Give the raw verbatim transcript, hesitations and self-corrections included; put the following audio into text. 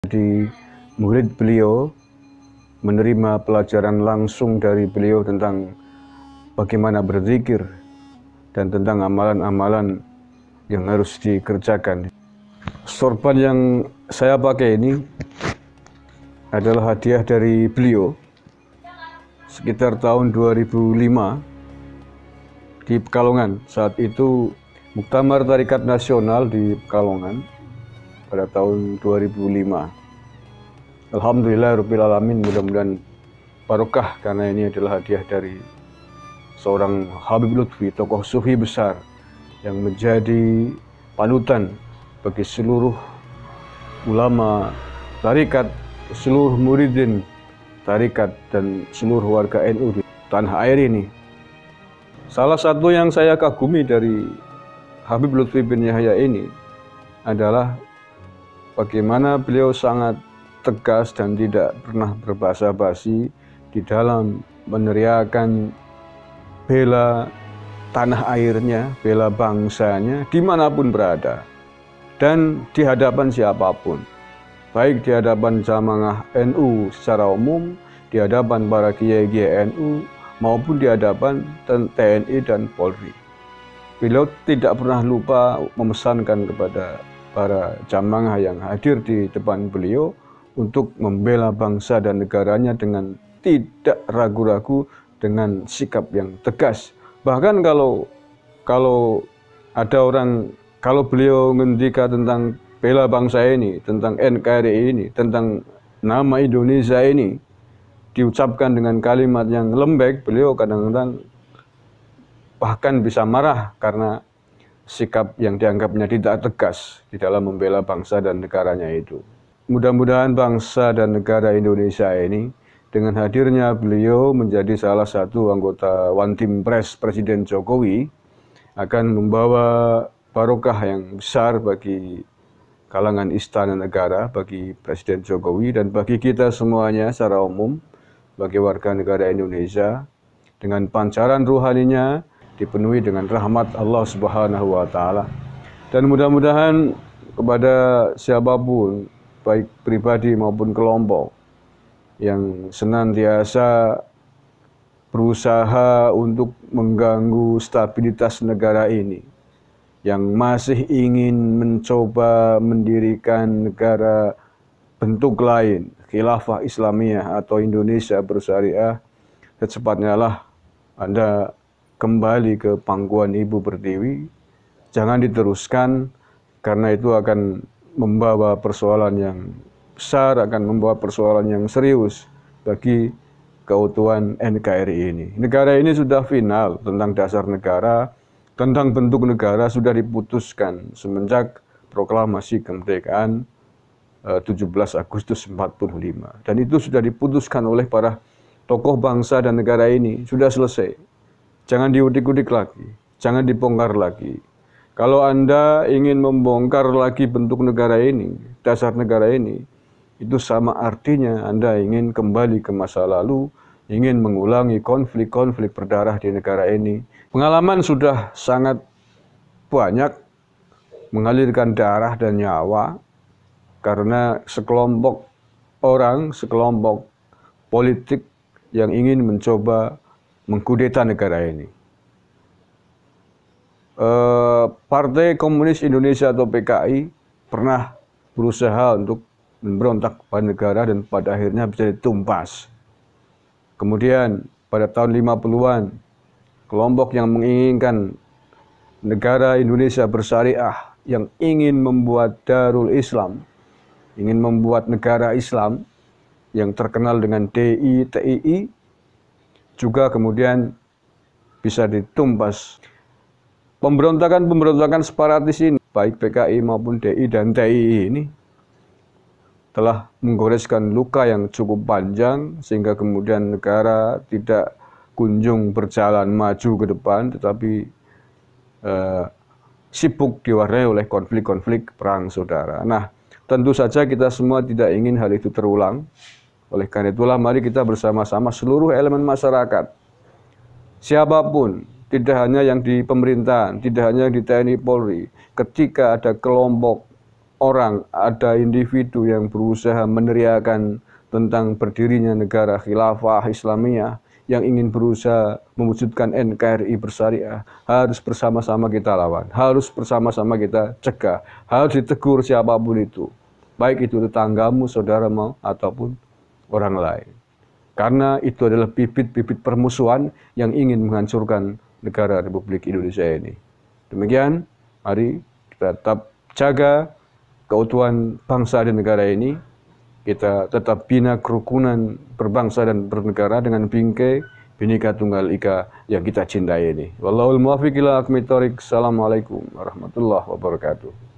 Di murid beliau, menerima pelajaran langsung dari beliau tentang bagaimana berzikir dan tentang amalan-amalan yang harus dikerjakan. Sorban yang saya pakai ini adalah hadiah dari beliau sekitar tahun dua ribu lima di Pekalongan. Saat itu Muktamar Tarekat Nasional di Pekalongan pada tahun dua ribu lima. Alhamdulillah Rabbil Alamin, mudah-mudahan barokah karena ini adalah hadiah dari seorang Habib Lutfi, tokoh sufi besar yang menjadi panutan bagi seluruh ulama tarikat, seluruh muridin tarikat dan seluruh warga N U di tanah air ini. Salah satu yang saya kagumi dari Habib Lutfi bin Yahya ini adalah bagaimana beliau sangat tegas dan tidak pernah berbasa-basi di dalam meneriakan bela tanah airnya, bela bangsanya dimanapun berada dan di hadapan siapapun, baik di hadapan jamaah N U secara umum, di hadapan para kiai-kiai N U maupun di hadapan T N I dan Polri. Beliau tidak pernah lupa memesankan kepada para jamaah yang hadir di depan beliau untuk membela bangsa dan negaranya dengan tidak ragu-ragu, dengan sikap yang tegas. Bahkan kalau kalau ada orang, kalau beliau ngendika tentang bela bangsa ini, tentang N K R I ini, tentang nama Indonesia ini, diucapkan dengan kalimat yang lembek, beliau kadang-kadang bahkan bisa marah karena sikap yang dianggapnya tidak tegas di dalam membela bangsa dan negaranya itu. Mudah-mudahan bangsa dan negara Indonesia ini dengan hadirnya beliau menjadi salah satu anggota One Team Press Presiden Jokowi akan membawa barokah yang besar bagi kalangan istana negara, bagi Presiden Jokowi dan bagi kita semuanya secara umum, bagi warga negara Indonesia, dengan pancaran ruhaninya dipenuhi dengan rahmat Allah Subhanahu wa Ta'ala. Dan mudah-mudahan kepada siapapun, baik pribadi maupun kelompok yang senantiasa berusaha untuk mengganggu stabilitas negara ini, yang masih ingin mencoba mendirikan negara bentuk lain, khilafah Islamiyah atau Indonesia bersyariah, secepatnya lah Anda kembali ke pangkuan Ibu Pertiwi. Jangan diteruskan karena itu akan membawa persoalan yang besar, akan membawa persoalan yang serius bagi keutuhan N K R I ini. Negara ini sudah final tentang dasar negara, tentang bentuk negara sudah diputuskan semenjak proklamasi kemerdekaan eh, tujuh belas Agustus empat puluh lima. Dan itu sudah diputuskan oleh para tokoh bangsa dan negara ini, sudah selesai. Jangan diudik-udik lagi, jangan dibongkar lagi. Kalau Anda ingin membongkar lagi bentuk negara ini, dasar negara ini, itu sama artinya Anda ingin kembali ke masa lalu, ingin mengulangi konflik-konflik berdarah di negara ini. Pengalaman sudah sangat banyak mengalirkan darah dan nyawa karena sekelompok orang, sekelompok politik yang ingin mencoba mengkudeta negara ini. Partai Komunis Indonesia atau P K I pernah berusaha untuk memberontak pada negara dan pada akhirnya bisa ditumpas. Kemudian pada tahun lima puluhan, kelompok yang menginginkan negara Indonesia bersyariah, yang ingin membuat Darul Islam, ingin membuat negara Islam yang terkenal dengan D I T I I, juga kemudian bisa ditumpas. Pemberontakan-pemberontakan separatis ini, baik P K I maupun D I dan T I I ini, telah menggoreskan luka yang cukup panjang, sehingga kemudian negara tidak kunjung berjalan maju ke depan, tetapi eh, sibuk diwarnai oleh konflik-konflik perang saudara. Nah, tentu saja kita semua tidak ingin hal itu terulang. Oleh karena itulah mari kita bersama-sama seluruh elemen masyarakat, siapapun, tidak hanya yang di pemerintahan, tidak hanya yang di T N I Polri, ketika ada kelompok orang, ada individu yang berusaha meneriakan tentang berdirinya negara khilafah Islamiyah, yang ingin berusaha mewujudkan N K R I bersyariah, harus bersama-sama kita lawan, harus bersama-sama kita cegah, harus ditegur siapapun itu, baik itu tetanggamu, saudaramu, ataupun orang lain. Karena itu adalah bibit-bibit permusuhan yang ingin menghancurkan negara Republik Indonesia ini. Demikian, mari kita tetap jaga keutuhan bangsa dan negara ini. Kita tetap bina kerukunan berbangsa dan bernegara dengan bingkai Bhinneka Tunggal Ika yang kita cintai ini. Wallahul muwaffiq ila aqwamit thoriq. Assalamualaikum warahmatullahi wabarakatuh.